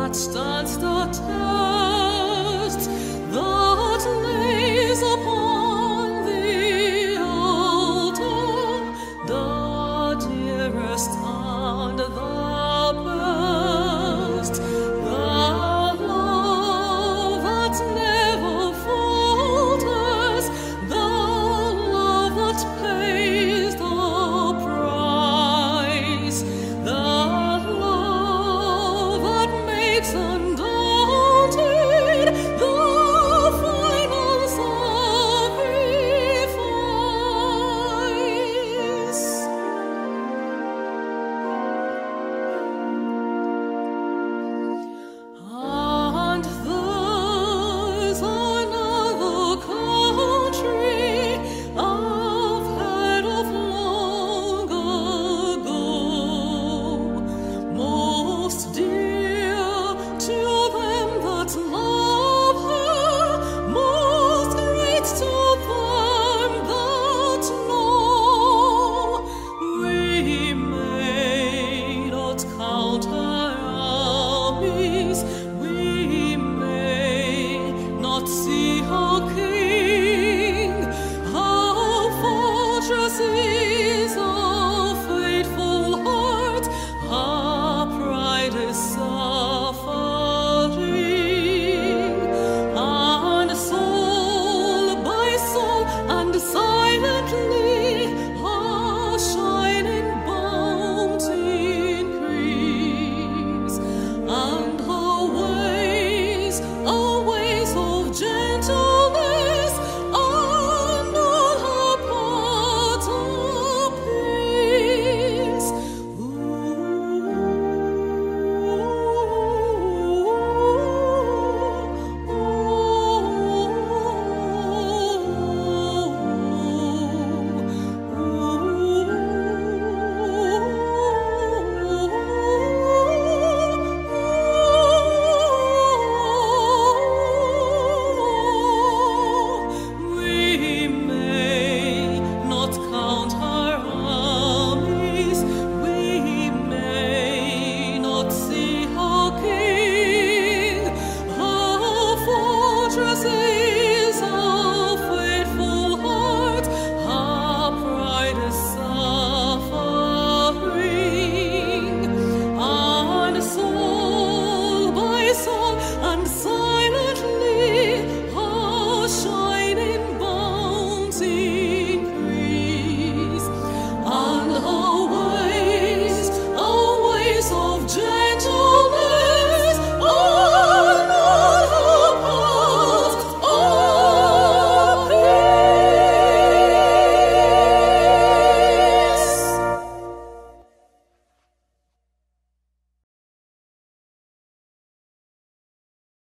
stands the test, that lays upon the altar the dearest and the best, the love that never falters, the love that pays the price, the love that makes undaunted the final sacrifice. And there's another country I've heard of long ago, most dear to them that love her, most great to them that know. We may not count her army,